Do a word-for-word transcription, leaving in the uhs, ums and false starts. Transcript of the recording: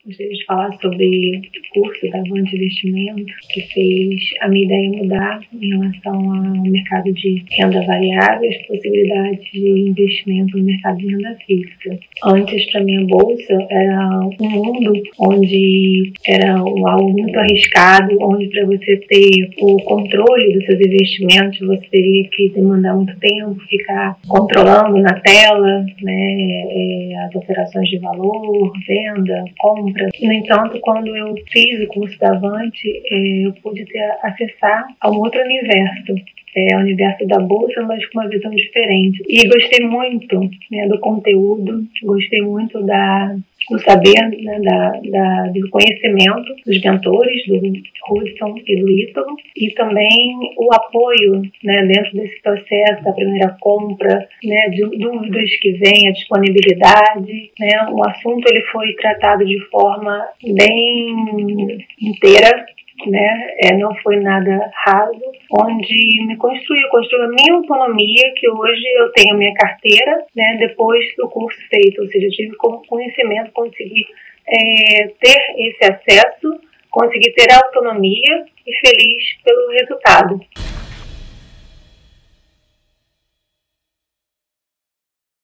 Gostaria de falar sobre o curso da Avante Investimento, que fez a minha ideia mudar em relação ao mercado de renda variável e as possibilidades de investimento no mercado de renda fixa. Antes, para mim, a bolsa era um mundo onde era algo muito arriscado, onde para você ter o controle dos seus investimentos, você teria que demandar muito tempo, ficar controlando na tela, né, as operações de valor, venda, compra. No entanto, quando eu fiz o curso da Avante, eu pude ter, acessar a um outro universo, é, o universo da bolsa, mas com uma visão diferente. E gostei muito, né, do conteúdo, gostei muito da, do saber, né, da, da, do conhecimento dos mentores, do Hudson e do Ítalo, e também o apoio, né, dentro desse processo da primeira compra, né, de dúvidas que vêm, a disponibilidade, né, o assunto ele foi tratado de forma bem inteira, né, é, não foi nada raso, onde me construiu, construiu a minha autonomia, que hoje eu tenho a minha carteira, né, depois do curso feito, ou seja, eu tive como conhecimento, consegui é, ter esse acesso, consegui ter autonomia e feliz pelo resultado.